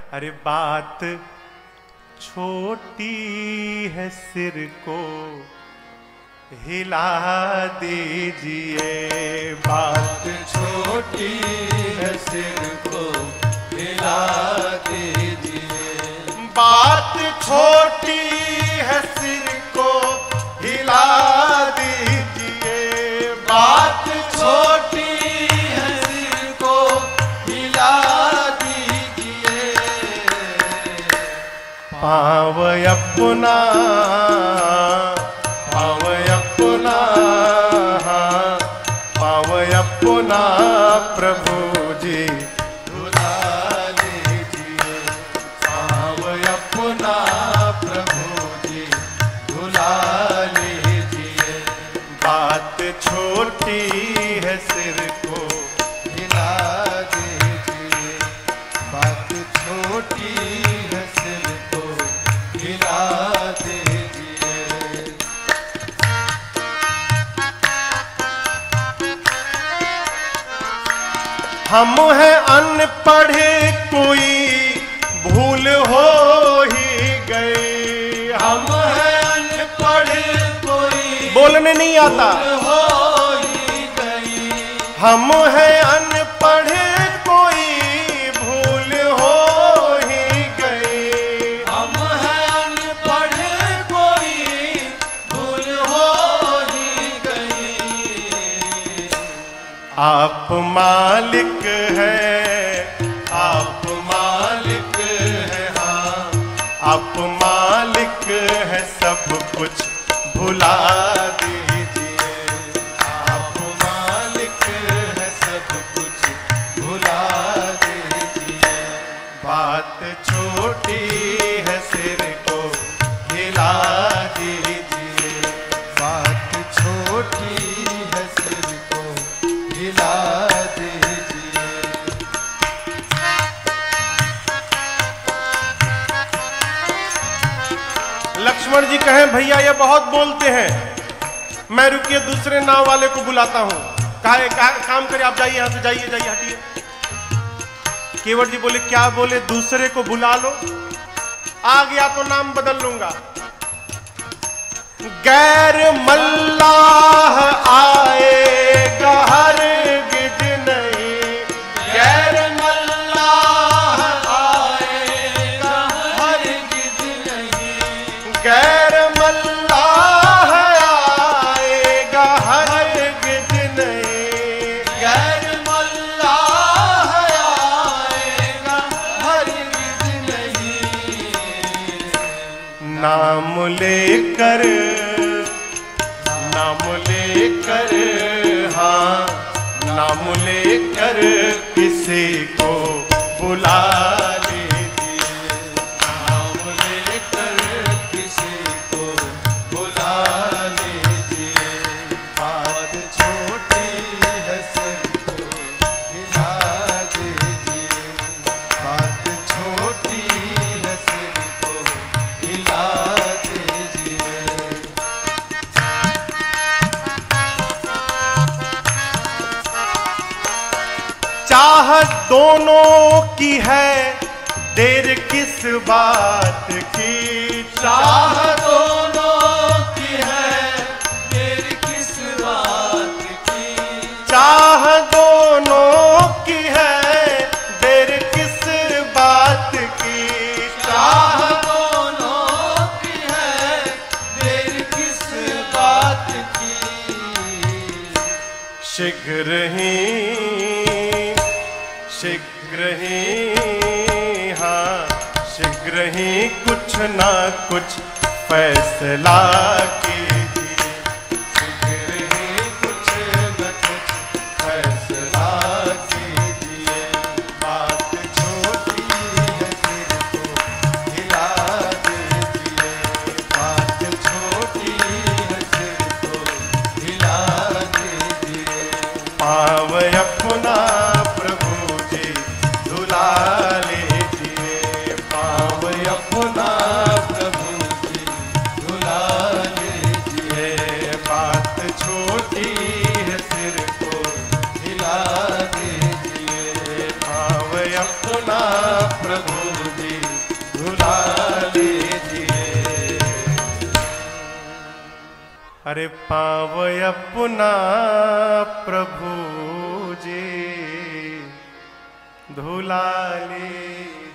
अरे बात छोटी है, सिर को हिला दीजिए। बात छोटी है, सिर को हिला दीजिए। बात छोटी है, सिर को हिला दीजिए। बात छोटी है, सिर को हिला दीजिए। पाँव अपना, पाँव अपना, हाँ, पाँव अपना प्रभु जी धुला लीजिए। पाँव अपना प्रभु जी धुला लीजिए। बात छोटी है, सिर को हिला दीजिए। बात छोटी है, सिर को हिला दीजिए। हम हैं अनपढ़े, कोई भूल हो ही गई। हम हैं अनपढ़े, कोई बोलने नहीं आता। हो ही गई। हम हैं अनपढ़े, कोई भूल हो ही गई। हम हैं अनपढ़े, कोई भूल हो ही गई। आप मालिक है, आप मालिक है, हाँ, आप मालिक है, सब कुछ भुला दीजिए। आप मालिक है, सब कुछ भुला दीजिए। बात छोटी है, सिर को हिला दीजिए। बात छोटी है, सिर को हिला दीजिए। लक्ष्मण जी कहें भैया ये बहुत बोलते हैं, मैं रुकिए दूसरे नाव वाले को बुलाता हूं। काम करे आप, जाइए यहां से, जाइए जाइए, हटिए। केवट जी बोले क्या बोले? दूसरे को बुला लो, आ गया तो नाम बदल लूंगा। गैर मल्लाह आएगा हरगिज नहीं। गैर मल्लाह आएगा हरगिज नहीं। गैर मल्लाह आएगा हरगिज नहीं। गैर मल्लाह आएगा हरगिज नहीं। नाम लेकर, नाम लेकर, हाँ, नाम लेकर किसी को बुला लीजिए। नाम लेकर किसी को बुला लीजिए। बात छोटी है, सिर को हिला दीजिए। बात छोटी है, सिर को हिला दीजिए। चाहत दोनों की है, देर किस बात की। चाह दोनों की है, देर किस बात की। चाह दोनों की है, देर किस बात की। चाह दोनों की है, देर किस बात की। शीघ्र ही, शीघ्र ही, हाँ, शीघ्र ही कुछ ना कुछ फैसला कीजिए। शीघ्र ही कुछ न कुछ फैसला कीजिए। बात छोटी है, सिर को हिला दीजिए। बात छोटी है, सिर को हिला दीजिए। पाँव अपना प्रभु जी धुला लीजिए। पाँव अपना प्रभु जी धुला लीजिए। धुला लीजिए। अरे पाव अपना प्रभु जी धुला लीजिए।